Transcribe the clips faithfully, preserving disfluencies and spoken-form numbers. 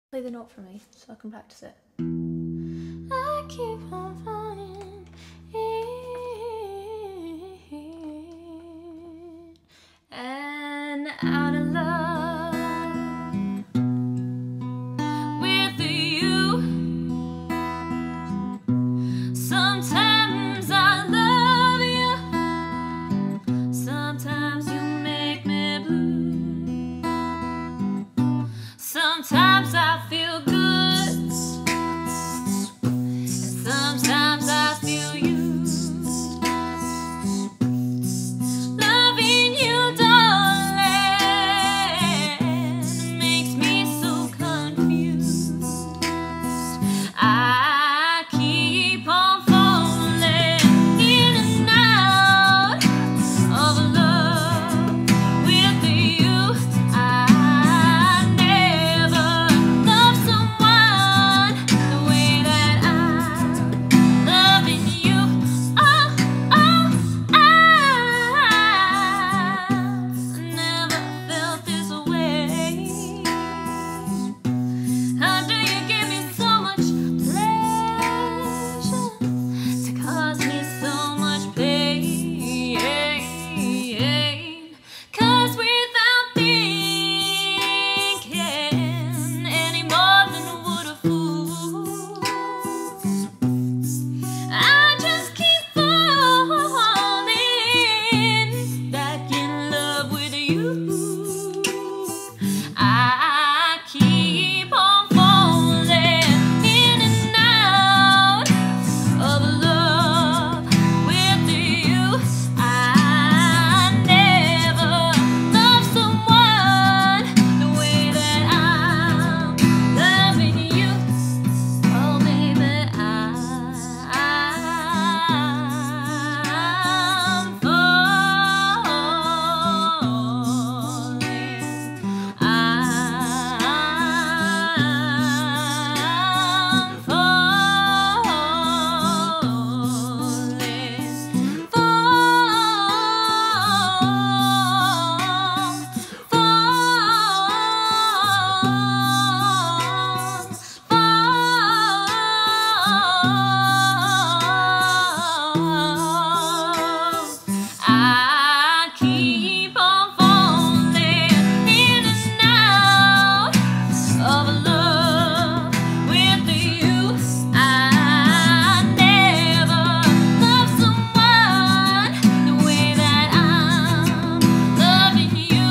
Play the note for me so I can practice it. I keep on falling in and out of love with you. Sometimes I love you, sometimes you make me blue. Sometimes I feel good, and sometimes I feel used. Loving you, darling, makes me so confused. I keep on falling in and out of love with you. I never loved someone the way that I'm loving you. Oh, oh, I never felt this way. How do you give me so much pleasure to cause me so much pain? 'Cause without thinking any more than would a fool, I just keep falling back in love with you. I keep on falling in and out of love with you. I never loved someone the way that I'm loving you. Oh baby, I'm falling. I'm falling, fall, fall. I keep on falling in and out of love with you. I never loved someone the way that I'm loving you.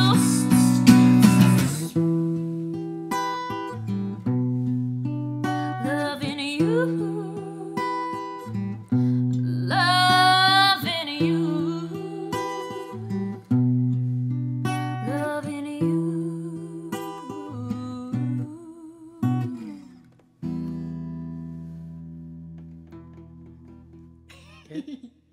Loving you. Loving you. Loving you.